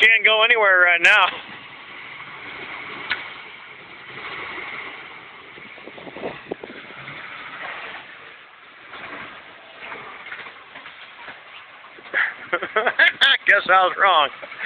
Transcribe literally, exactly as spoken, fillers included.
can't go anywhere right now. Guess I was wrong.